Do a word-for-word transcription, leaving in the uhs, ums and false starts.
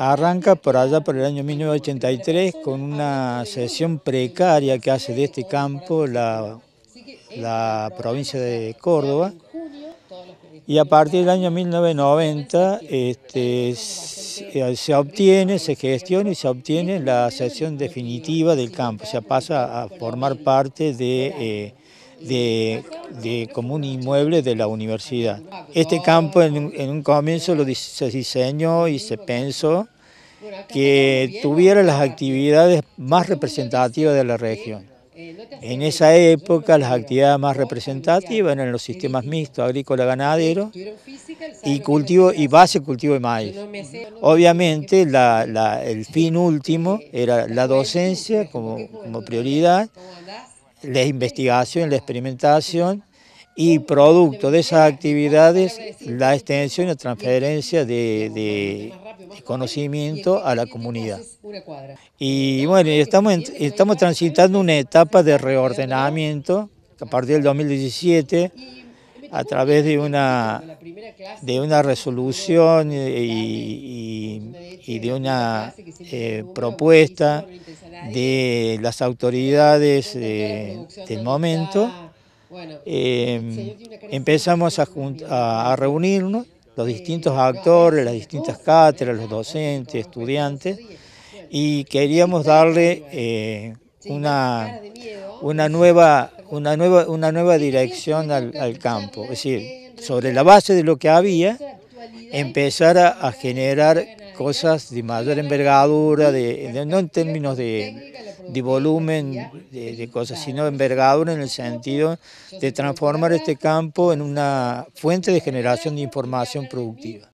arranca por allá por el año mil novecientos ochenta y tres con una cesión precaria que hace de este campo la, la provincia de Córdoba. Y a partir del año mil novecientos noventa este, se, se obtiene, se gestiona y se obtiene la cesión definitiva del campo, o sea, pasa a formar parte de, eh, de, de como un inmueble de la universidad. Este campo en, en un comienzo lo, se diseñó y se pensó que tuviera las actividades más representativas de la región. En esa época las actividades más representativas eran los sistemas mixtos agrícola-ganadero y, cultivo, y base cultivo de maíz. Obviamente la, la, el fin último era la docencia como, como prioridad, la investigación, la experimentación y producto de esas actividades la extensión y la transferencia de, de, de conocimiento a la comunidad. Y bueno, estamos, en, estamos transitando una etapa de reordenamiento a partir del dos mil diecisiete a través de una, de una resolución y, y, y de una eh, propuesta de las autoridades eh, del momento. Eh, empezamos a, a, a reunirnos, los distintos actores, las distintas cátedras, los docentes, estudiantes, y queríamos darle eh, una, una, nueva, una, nueva, una nueva dirección al, al campo, es decir, sobre la base de lo que había, empezar a, a generar cosas de mayor envergadura, de, de, no en términos de, de volumen de, de cosas, sino envergadura en el sentido de transformar este campo en una fuente de generación de información productiva.